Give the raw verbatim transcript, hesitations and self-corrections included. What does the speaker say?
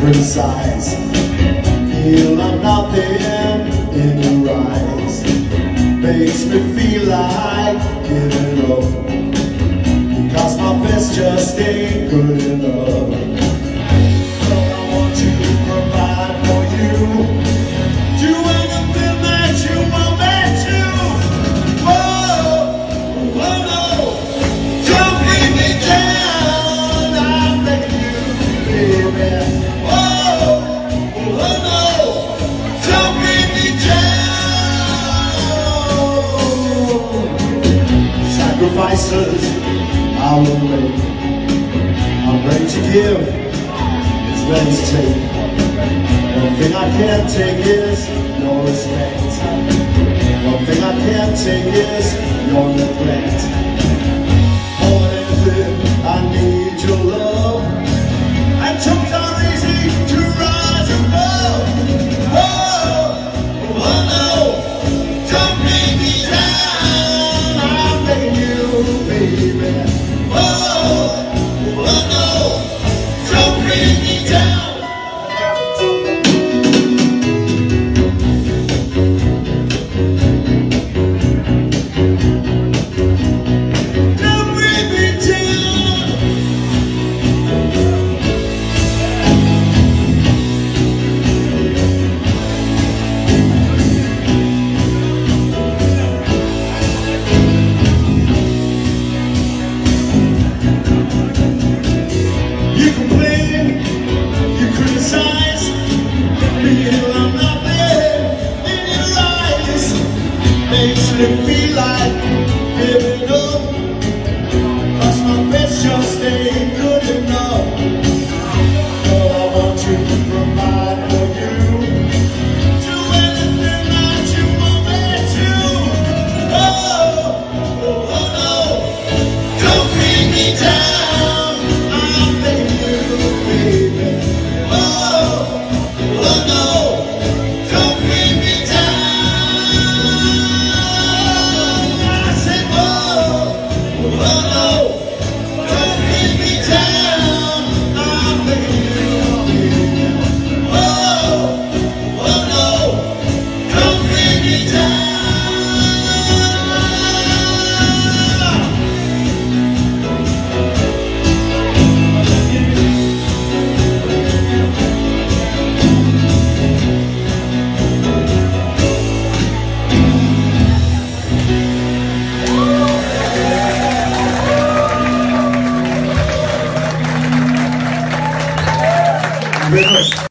criticize. Feel I'm nothing in your eyes. Makes me feel like giving up, because my best just ain't good enough. So I want to provide for you, do anything that you want me to. Oh, oh no, don't bring me down, I'm begging you, baby. Oh, oh no, don't bring me down. Sacrifices I will make, I'm ready to give, it's ready to take. One thing I can't take is your respect. One thing I can't take is your neglect. More than anything, I need your love, and times are easy to rise above. Oh, oh no, don't bring me down, I'm begging you, baby. Oh, oh no, don't bring me down. You complain, you criticize, feel I'm nothing in your eyes. Makes me feel like giving up, 'cause my best just ain't good enough. Oh, I want to provide for you, do anything that you want me to. Oh, oh, oh no, don't bring me down, I'm begging you, baby. Oh, oh no, don't bring me down. I said, oh, oh no, don't bring me down, I'm begging you, baby. Oh, oh no, don't bring me down. Very much.